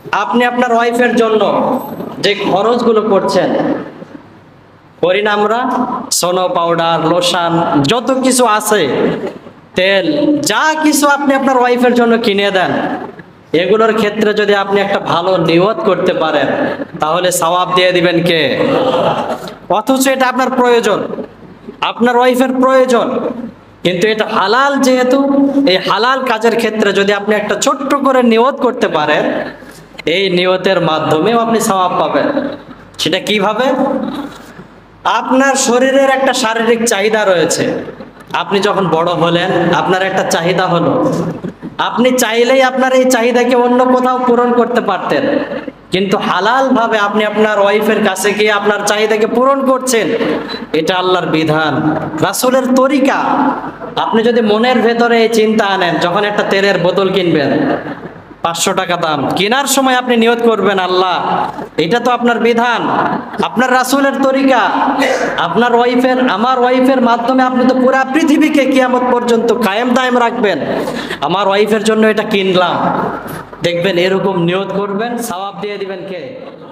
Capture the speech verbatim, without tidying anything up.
আপনি আপনার ওয়াইফের জন্য যে খরচগুলো করছেন, করি না আমরা? সোনো পাউডার, লোশন, যত কিছু আছে, তেল, যা কিছু আপনি আপনার ওয়াইফের জন্য কিনে দেন, এগুলোর ক্ষেত্রে যদি আপনি একটা ভালো নিয়ত করতে পারেন, তাহলে সওয়াব দিয়ে দিবেন কে? অথচ এটা আপনার প্রয়োজন, আপনার ওয়াইফের প্রয়োজন, কিন্তু এটা হালাল যেহেতু, এই হালাল কাজের ক্ষেত্রে যদি আপনি একটা ছোট্ট করে নিয়ত করতে পারেন, এই নিয়তের মাধ্যমেও আপনি সওয়াব পাবেন। সেটা কিভাবে? আপনার শরীরের একটা শারীরিক চাহিদা রয়েছে, আপনি যখন বড় হলেন আপনার একটা চাহিদা হলো, আপনি চাইলেই আপনার এই চাহিদাকে অন্য কোথাও পূরণ করতে পারতেন, কিন্তু হালাল ভাবে আপনি আপনার ওয়াইফের কাছে গিয়ে আপনার চাহিদাকে পূরণ করছেন। এটা আল্লাহর বিধান, রাসূলের তরিকা। আপনি যদি মনের ভেতরে এই চিন্তা আনেন, যখন একটা তেলের বোতল কিনবেন পাঁচশো টাকা দাম, কেনার সময় আপনি নিয়ত করবেন আল্লাহ, এটা তো আপনার বিধান, আপনার রাসূলের তরিকা, আপনার ওয়াইফের, আমার ওয়াইফের মাধ্যমে আপনি তো পুরা পৃথিবীকে কিয়ামত পর্যন্ত কায়েম দায়েম রাখবেন, আমার ওয়াইফের জন্য এটা কিনলাম। দেখবেন এরকম নিয়ত করবেন, সওয়াব দিয়ে দিবেন কে?